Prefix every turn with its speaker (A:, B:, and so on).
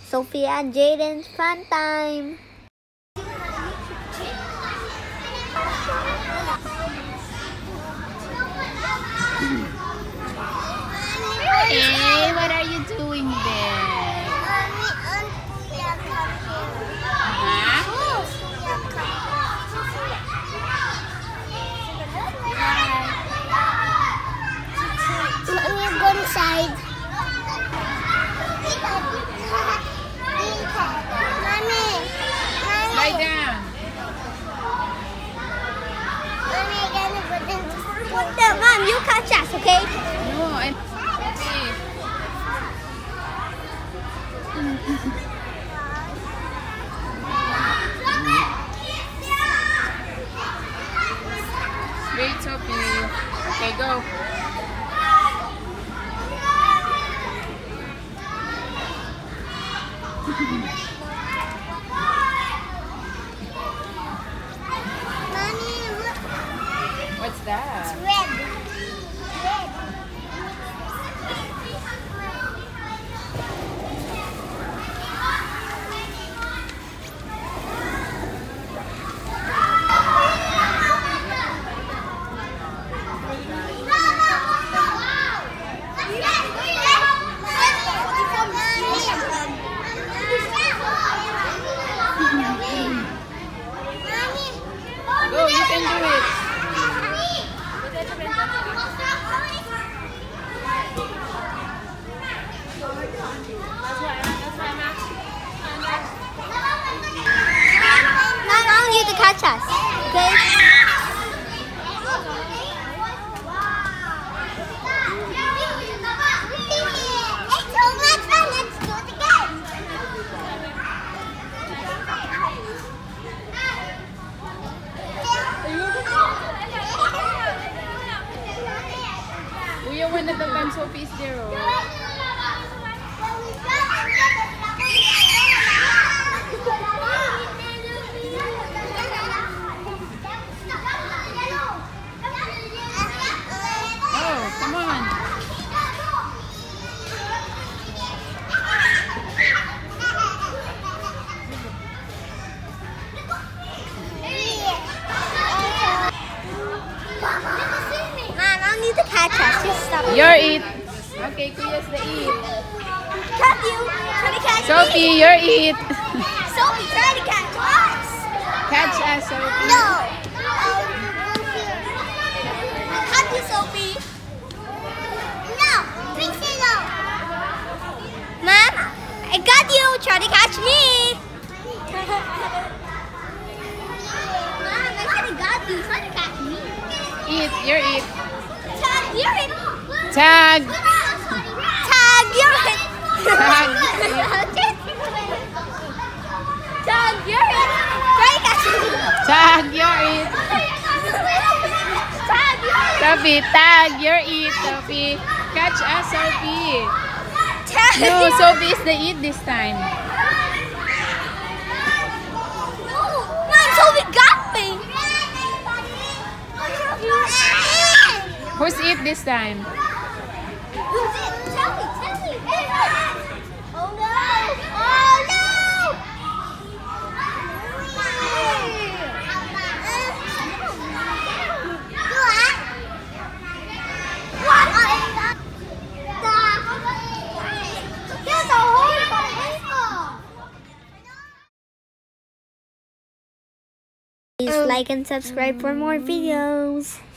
A: Sophia and Jaden's fun time.
B: Hey, what are you doing there?
A: Let me go inside. Mommy.
B: Lie down.
A: Mommy, I gotta go into school. Mom, you catch us, okay?
B: No, I'm... Wait, Sophie. Okay, go.
A: Mommy, look.
B: What's that?
A: Red.
B: Go, you can do it.
A: Now I want you to catch us, okay? It's so much fun. Let's do it again.
B: Kuya, one at the time, Sophie is there. Oh. Oh, come on.
A: Mom, I need to catch us. Just stop.
B: You're it. Okay, Kuya's the it.
A: Cut you. Try to catch
B: Sophie,
A: me.
B: you're it.
A: Sophie, try to catch us.
B: Catch us, Sophie.
A: No. Cut you, Sophie. No. Fix it up. Mom, I got you. Try to catch me. Mom, I said I got you. Try to catch me.
B: Eat, you're it.
A: Tag, you're it.
B: Tag.
A: Tag, you're it.
B: Tag.
A: Tag, you're it. Try to catch me.
B: Tag, you're it.
A: Tag, you're it.
B: Sophie, tag, you're it, Sophie. Catch us, Sophie.
A: Tag,
B: No,
A: you're it.
B: Sophie is the it this time.
A: Mom, Sophie got me.
B: Who's it this time?
A: Who's it? Tell me. Oh no! Oh no! Please like and subscribe for more videos.